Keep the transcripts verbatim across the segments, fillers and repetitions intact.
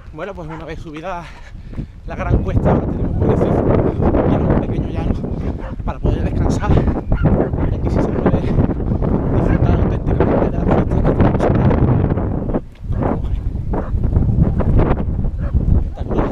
Bueno, pues una vez subida la gran cuesta, ahora tenemos un acceso y un pequeño llano para poder descansar. Y aquí sí se puede disfrutar auténticamente de la fiesta que tenemos sobre la Vamos a ver. Espectacular.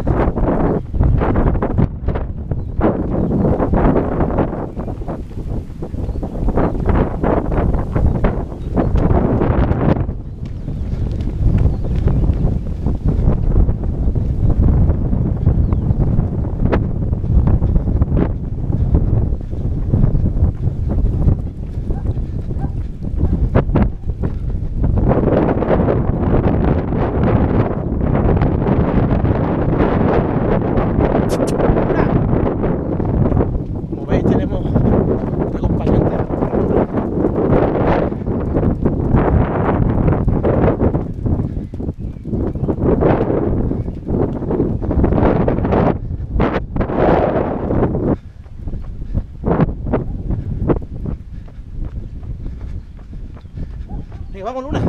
Venga, vamos, Luna.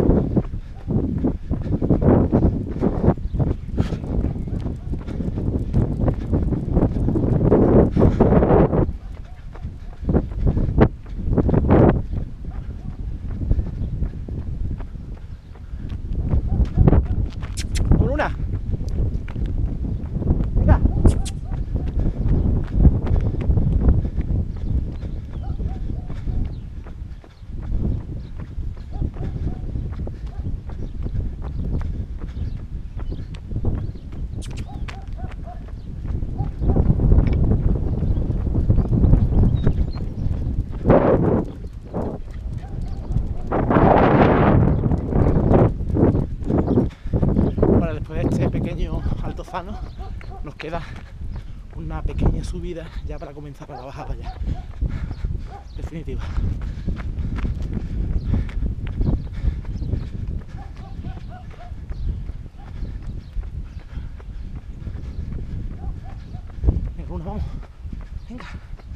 Vamos, Luna. Venga. Después de este pequeño altozano nos queda una pequeña subida ya para comenzar a la bajada ya definitiva. Venga, Luna, vamos. Venga.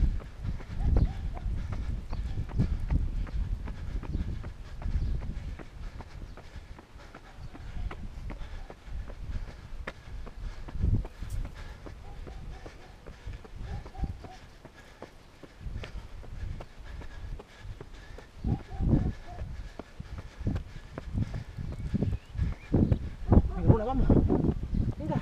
Luna, vamos. Venga.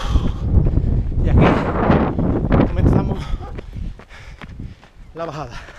La bajada.